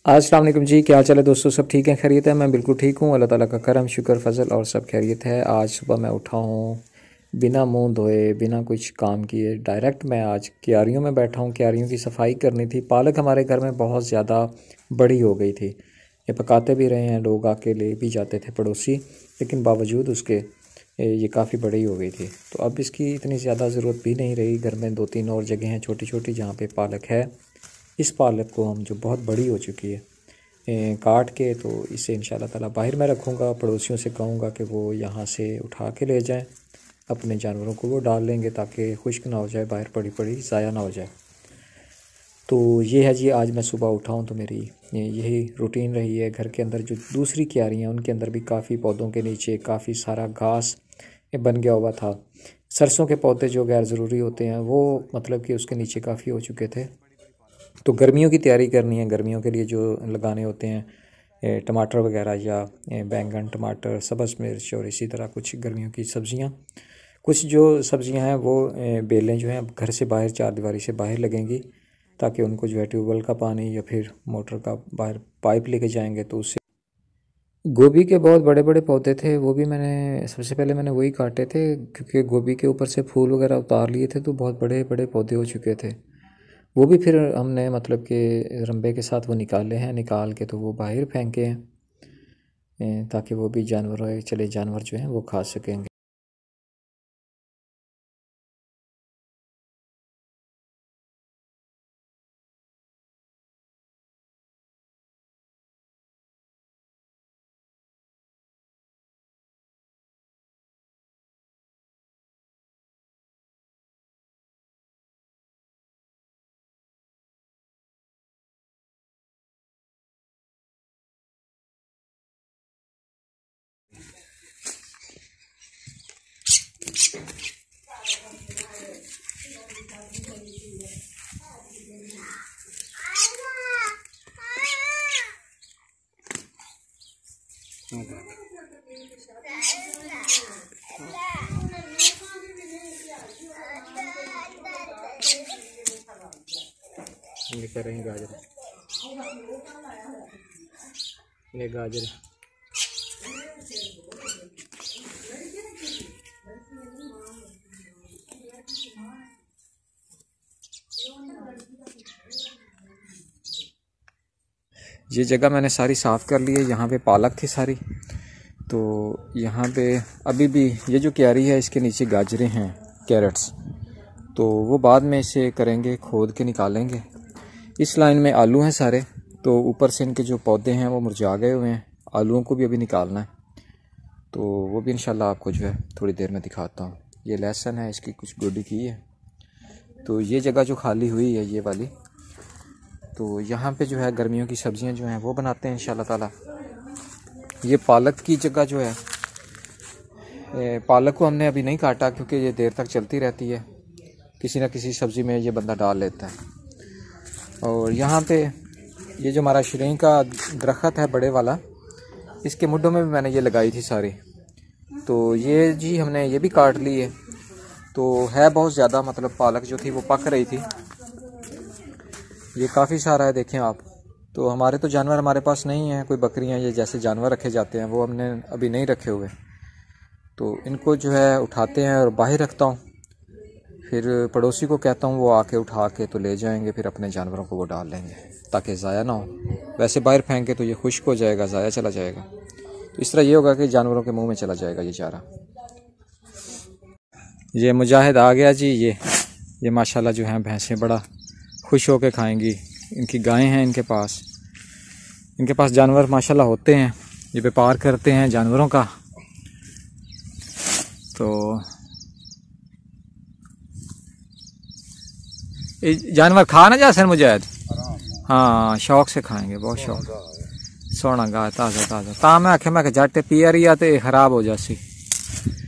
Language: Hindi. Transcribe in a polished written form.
अस्सलाम वालेकुम जी, क्या हाल चाल है दोस्तों। सब ठीक है, खैरियत है। मैं बिल्कुल ठीक हूँ, अल्लाह ताला का करम शुक्र फजल और सब खैरियत है। आज सुबह मैं उठा हूँ बिना मुंह धोए, बिना कुछ काम किए डायरेक्ट मैं आज क्यारियों में बैठा हूँ। क्यारियों की सफाई करनी थी। पालक हमारे घर में बहुत ज़्यादा बड़ी हो गई थी, ये पकाते भी रहे हैं, लोग आके ले भी जाते थे पड़ोसी, लेकिन बावजूद उसके ये काफ़ी बड़ी हो गई थी। तो अब इसकी इतनी ज़्यादा ज़रूरत भी नहीं रही। घर में 2-3 और जगह हैं छोटी छोटी जहाँ पे पालक है। इस पालक को हम जो बहुत बड़ी हो चुकी है काट के, तो इसे इंशाल्लाह ताला बाहर में रखूँगा। पड़ोसियों से कहूँगा कि वो यहाँ से उठा के ले जाएं, अपने जानवरों को वो डाल लेंगे ताकि खुश्क ना हो जाए, बाहर पड़ी पड़ी ज़ाया ना हो जाए। तो ये है जी, आज मैं सुबह उठा हूँ तो मेरी यही रूटीन रही है। घर के अंदर जो दूसरी क्यारियाँ हैं उनके अंदर भी काफ़ी पौधों के नीचे काफ़ी सारा घास बन गया हुआ था। सरसों के पौधे जो गैर ज़रूरी होते हैं वो मतलब कि उसके नीचे काफ़ी हो चुके थे। तो गर्मियों की तैयारी करनी है, गर्मियों के लिए जो लगाने होते हैं टमाटर वगैरह या बैंगन, टमाटर, सब्ज़ मिर्च और इसी तरह कुछ गर्मियों की सब्ज़ियाँ। कुछ जो सब्ज़ियाँ हैं वो बेलें जो हैं अब घर से बाहर, चारदीवारी से बाहर लगेंगी, ताकि उनको जो है ट्यूबवेल का पानी या फिर मोटर का बाहर पाइप लेके जाएंगे तो उससे। गोभी के बहुत बड़े बड़े पौधे थे, वो भी मैंने सबसे पहले वही काटे थे, क्योंकि गोभी के ऊपर से फूल वगैरह उतार लिए थे तो बहुत बड़े बड़े पौधे हो चुके थे। वो भी फिर हमने मतलब कि रंबे के साथ वो निकाले हैं, निकाल के तो वो बाहर फेंके हैं ताकि वो भी जानवर चले जानवर जो हैं वो खा सकेंगे। ये कह रहे हैं गाजर, ये गाजर ये जगह मैंने सारी साफ़ कर ली है। यहाँ पे पालक थी सारी, तो यहाँ पे अभी भी ये जो क्यारी है इसके नीचे गाजरें हैं, कैरेट्स, तो वो बाद में इसे करेंगे, खोद के निकालेंगे। इस लाइन में आलू हैं सारे, तो ऊपर से इनके जो पौधे हैं वो मुरझा गए हुए हैं। आलूओं को भी अभी निकालना है, तो वो भी इंशाल्लाह आपको जो है थोड़ी देर में दिखाता हूँ। ये लहसुन है, इसकी कुछ गोडी की है। तो ये जगह जो खाली हुई है ये वाली, तो यहाँ पे जो है गर्मियों की सब्ज़ियाँ जो हैं वो बनाते हैं इंशाल्लाह ताला। ये पालक की जगह जो है, पालक को हमने अभी नहीं काटा क्योंकि ये देर तक चलती रहती है, किसी न किसी सब्ज़ी में ये बंदा डाल लेता है। और यहाँ पे ये जो हमारा शरीं का दरख्त है बड़े वाला, इसके मुड्ढों में भी मैंने ये लगाई थी सारी, तो ये जी हमने ये भी काट ली है। तो है बहुत ज़्यादा, मतलब पालक जो थी वो पक रही थी। ये काफ़ी सारा है, देखें आप। तो हमारे तो जानवर हमारे पास नहीं हैं, कोई बकरियां ये जैसे जानवर रखे जाते हैं वो हमने अभी नहीं रखे हुए। तो इनको जो है उठाते हैं और बाहर रखता हूँ, फिर पड़ोसी को कहता हूँ वो आके उठा के तो ले जाएंगे, फिर अपने जानवरों को वो डाल लेंगे ताकि ज़ाया ना हो। वैसे बाहर फेंके तो ये खुश्क हो जाएगा, ज़ाया चला जाएगा। तो इस तरह ये होगा कि जानवरों के मुंह में चला जाएगा ये चारा। ये मुजाहिद आ गया जी। ये माशाल्लाह जो हैं भैंसें बड़ा खुश होकर खाएंगी। इनकी गायें हैं इनके पास जानवर माशाल्लाह होते हैं। ये व्यापार करते हैं जानवरों का। तो जानवर खा ना जा सर मुजाहिद? हाँ, शौक से खाएंगे, बहुत शौक। सोना गा ताज़ा ताज़ा ता मैं आखे मैं जट पी रही है तो खराब हो जासी।